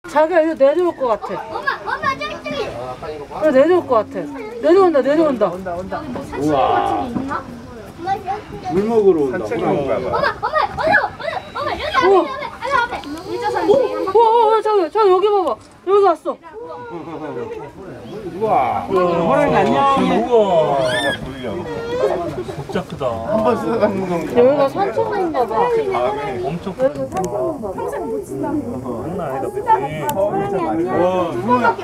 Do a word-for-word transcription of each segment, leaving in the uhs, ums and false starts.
자기야 이거 내려올 것 같아. 엄마, 엄마 저기. 어, 내려올 것 같아. 내려온다, 내려온다. 온다 온다. 우와. 물 먹으러 온다. 엄마, 엄마, 엄마, 엄마, 엄마, 여기 앞에, 우와. 앞에, 앞에. 일자선. 우와, 저기, 저기 여기 봐봐. 여기 왔어. 우와. 호랑이 안녕. 우와. 진짜 크다. 한번 쓰다듬는 건. 여기가 산책인가 봐. 엄청 크다. 여기가 산책인가 봐. 장난 아니다, 그치? 호랑이 안녕.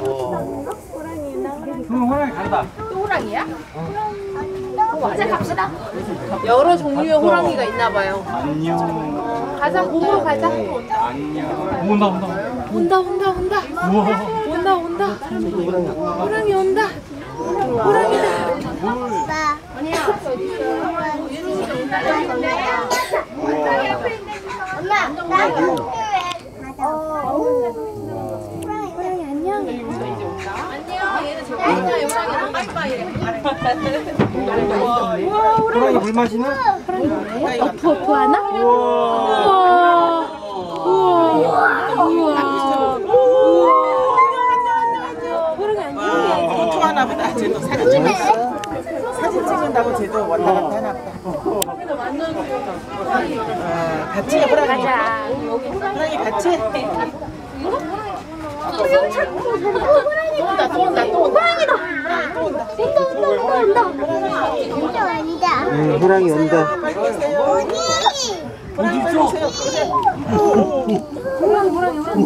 응, 호랑이 간다. 또 호랑이야? 이제 갑시다. 여러 종류의 호랑이가 있나 봐요. 안녕. 가자, 보러 가자. 안녕. 온다, 온다. 온다, 온다, 온다. 우와. 온다, 온다. 호랑이 온다. 호랑이다. 엄마, 나 호랑이 안녕. 호랑이 물 마시나? 어프 어프 하나? 우와. 우와. 우와. 호랑이 안녕. 포토 하나 보다. 쟤도 사진 찍었어. 사진 찍은다고 쟤도 왔다 갔다 하나 보다. 아, 같이 해, 호랑이. 가자. 호랑이 같이 해. 호랑이다, 또 온다, 또 온다. 호랑이다. 또 온다, 온다, 온다, 온다. 아니다. 응, 호랑이 온다. 호랑이 있어? 호랑이, 호랑이, 호랑이,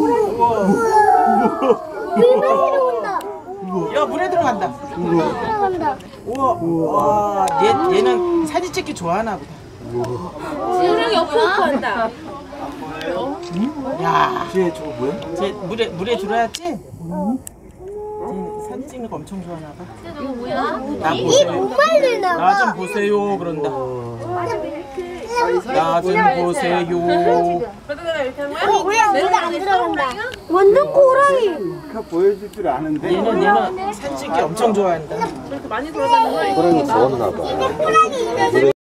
호랑이. 물 마시러 온다. 야, 물에 들어간다. 들어간다. 우와, 와, 얘, 얘는 사진 찍기 좋아하나 보다. 호랑이 어프 어프 한다. 야, 쟤 저거 뭐야? 쟤 물에, 물에 들어왔지? 쟤 사진 찍는 거 엄청 좋아하나 봐. 이거 뭐야? 나 이 보세요. 목말리나 봐. 나 좀 보세요. 그런다. 나 좀 보세요. 호랑이가 안 들어간다. 완전 호랑이. 카 보여줄 줄 아는데. 얘는, 얘는 사진 찍기 엄청 좋아한다. 호랑이 좋았나 봐. 호랑이.